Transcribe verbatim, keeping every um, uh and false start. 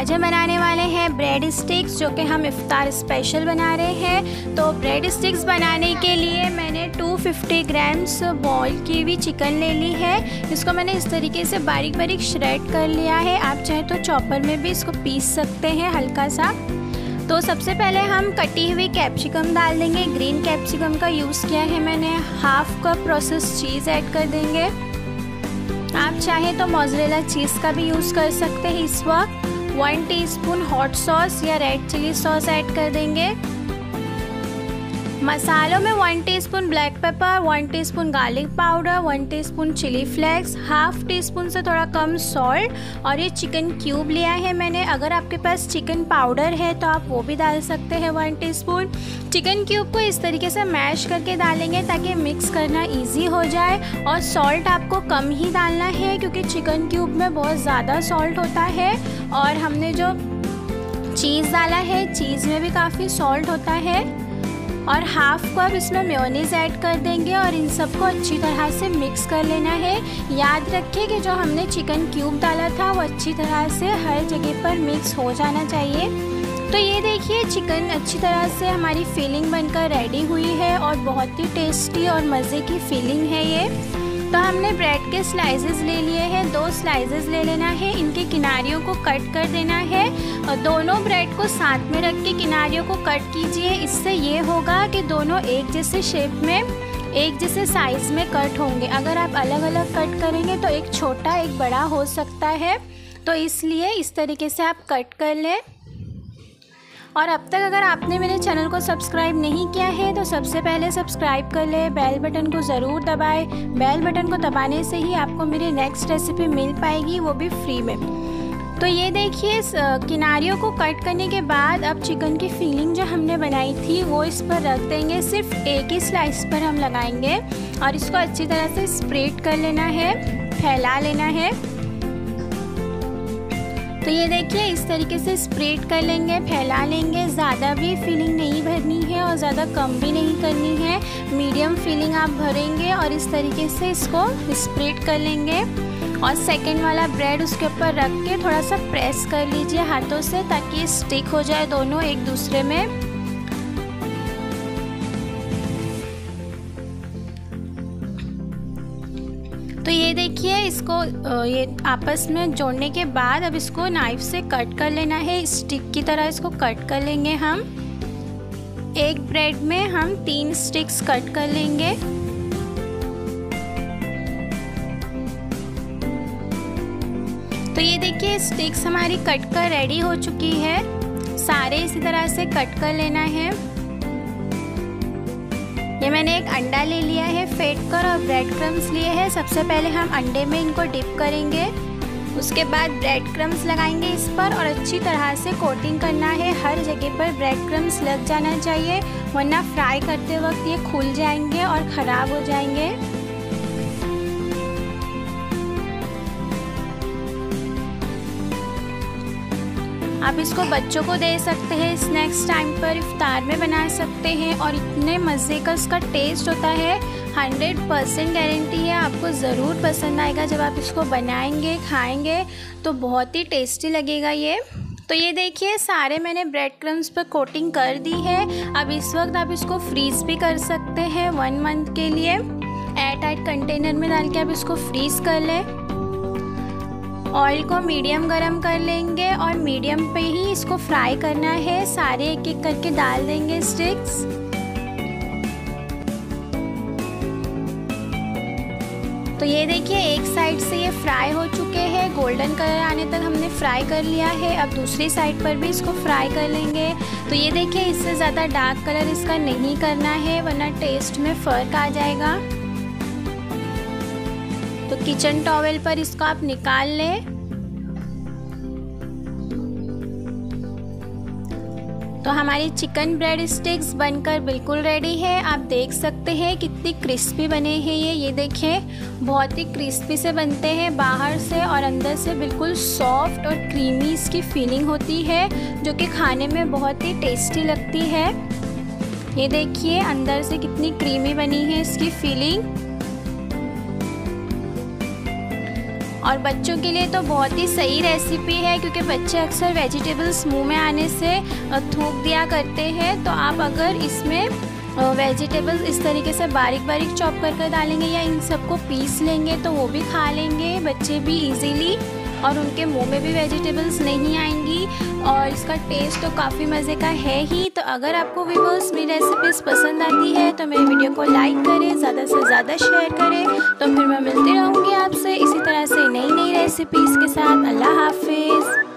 आज हम बनाने वाले हैं ब्रेड स्टिक्स, जो कि हम इफ्तार स्पेशल बना रहे हैं। तो ब्रेड स्टिक्स बनाने के लिए मैंने दो सौ पचास ग्राम्स बॉईल की हुई चिकन ले ली है। इसको मैंने इस तरीके से बारीक बारीक श्रेड कर लिया है। आप चाहे तो चॉपर में भी इसको पीस सकते हैं हल्का सा। तो सबसे पहले हम कटी हुई कैप्सिकम डाल देंगे। ग्रीन कैप्सिकम का यूज़ किया है मैंने। Half cup process cheese add कर देंगे। आप चाहें तो मोज़रेला चीज़ का भी यूज़ कर सकते हैं। इस वक्त वन टीस्पून हॉट सॉस या रेड चिली सॉस ऐड कर देंगे। मसालों में one teaspoon black pepper, one teaspoon garlic powder, one teaspoon chilli flakes, half teaspoon से थोड़ा कम सॉल्ट और ये चिकन क्यूब लिया है मैंने। अगर आपके पास चिकन पाउडर है तो आप वो भी डाल सकते हैं वन टीस्पून। चिकन क्यूब को इस तरीके से मैश करके डालेंगे ताकि मिक्स करना इजी हो जाए। और सॉल्ट आपको कम ही डालना है क्योंकि चिकन क्यूब में बहुत ज़्यादा सॉल्ट होता है। और हमने जो चीज़ डाला है, चीज़ में भी काफ़ी सॉल्ट होता है। और हाफ कप इसमें मेयोनीज़ ऐड कर देंगे और इन सबको अच्छी तरह से मिक्स कर लेना है। याद रखिए कि जो हमने चिकन क्यूब डाला था वो अच्छी तरह से हर जगह पर मिक्स हो जाना चाहिए। तो ये देखिए चिकन अच्छी तरह से हमारी फिलिंग बनकर रेडी हुई है और बहुत ही टेस्टी और मज़े की फिलिंग है ये। तो हमने ब्रेड के स्लाइसेस ले लिए हैं। दो स्लाइसेस ले लेना है। इनके किनारियों को कट कर देना है और दोनों ब्रेड को साथ में रख के किनारियों को कट कीजिए। इससे ये होगा कि दोनों एक जैसे शेप में, एक जैसे साइज़ में कट होंगे। अगर आप अलग अलग कट करेंगे तो एक छोटा एक बड़ा हो सकता है, तो इसलिए इस तरीके से आप कट कर लें। और अब तक अगर आपने मेरे चैनल को सब्सक्राइब नहीं किया है तो सबसे पहले सब्सक्राइब कर ले, बेल बटन को ज़रूर दबाएं। बेल बटन को दबाने से ही आपको मेरी नेक्स्ट रेसिपी मिल पाएगी, वो भी फ्री में। तो ये देखिए किनारियों को कट करने के बाद अब चिकन की फिलिंग जो हमने बनाई थी वो इस पर रख देंगे। सिर्फ एक ही स्लाइस पर हम लगाएंगे और इसको अच्छी तरह से स्प्रेड कर लेना है, फैला लेना है। तो ये देखिए इस तरीके से स्प्रेड कर लेंगे, फैला लेंगे। ज़्यादा भी फिलिंग नहीं भरनी है और ज़्यादा कम भी नहीं करनी है। मीडियम फिलिंग आप भरेंगे और इस तरीके से इसको स्प्रेड कर लेंगे। और सेकंड वाला ब्रेड उसके ऊपर रख के थोड़ा सा प्रेस कर लीजिए हाथों से ताकि स्टिक हो जाए दोनों एक दूसरे में। तो ये देखिए इसको ये आपस में जोड़ने के बाद अब इसको नाइफ से कट कर लेना है। स्टिक की तरह इसको कट कर लेंगे हम। एक ब्रेड में हम तीन स्टिक्स कट कर लेंगे। तो ये देखिए स्टिक्स हमारी कट कर रेडी हो चुकी है। सारे इसी तरह से कट कर लेना है। ये मैंने एक अंडा ले लिया है फेंट कर और ब्रेड क्रम्स लिए हैं। सबसे पहले हम अंडे में इनको डिप करेंगे, उसके बाद ब्रेड क्रम्स लगाएंगे इस पर और अच्छी तरह से कोटिंग करना है। हर जगह पर ब्रेड क्रम्स लग जाना चाहिए, वरना फ्राई करते वक्त ये खुल जाएंगे और ख़राब हो जाएंगे। आप इसको बच्चों को दे सकते हैं, स्नैक्स टाइम पर इफ्तार में बना सकते हैं और इतने मज़े का इसका टेस्ट होता है। हंड्रेड परसेंट गारंटी है आपको ज़रूर पसंद आएगा। जब आप इसको बनाएंगे खाएंगे तो बहुत ही टेस्टी लगेगा ये। तो ये देखिए सारे मैंने ब्रेड क्रम्स पर कोटिंग कर दी है। अब इस वक्त आप इसको फ्रीज़ भी कर सकते हैं वन मंथ के लिए। एयर टाइट कंटेनर में डाल के आप इसको फ्रीज़ कर लें। ऑयल को मीडियम गरम कर लेंगे और मीडियम पे ही इसको फ्राई करना है। सारे एक एक करके डाल देंगे स्टिक्स। तो ये देखिए एक साइड से ये फ्राई हो चुके हैं, गोल्डन कलर आने तक हमने फ्राई कर लिया है। अब दूसरी साइड पर भी इसको फ्राई कर लेंगे। तो ये देखिए इससे ज़्यादा डार्क कलर इसका नहीं करना है वरना टेस्ट में फ़र्क आ जाएगा। तो किचन टॉवेल पर इसको आप निकाल लें। तो हमारी चिकन ब्रेड स्टिक्स बनकर बिल्कुल रेडी है। आप देख सकते हैं कितनी क्रिस्पी बने हैं ये ये देखें बहुत ही क्रिस्पी से बनते हैं बाहर से और अंदर से बिल्कुल सॉफ्ट और क्रीमी इसकी फीलिंग होती है जो कि खाने में बहुत ही टेस्टी लगती है। ये देखिए अंदर से कितनी क्रीमी बनी है इसकी फीलिंग। और बच्चों के लिए तो बहुत ही सही रेसिपी है, क्योंकि बच्चे अक्सर वेजिटेबल्स मुंह में आने से थूक दिया करते हैं। तो आप अगर इसमें वेजिटेबल्स इस तरीके से बारीक बारीक चॉप कर कर डालेंगे या इन सबको पीस लेंगे तो वो भी खा लेंगे बच्चे भी इजीली, और उनके मुंह में भी वेजिटेबल्स नहीं आएंगी। और इसका टेस्ट तो काफ़ी मज़े का है ही। तो अगर आपको व्यूअर्स मेरी रेसिपीज़ पसंद आती है तो मेरे वीडियो को लाइक करें, ज़्यादा से ज़्यादा शेयर करें। तो फिर मैं मिलती रहूँगी आपसे इसी तरह से नई नई रेसिपीज़ के साथ। अल्लाह हाफिज़।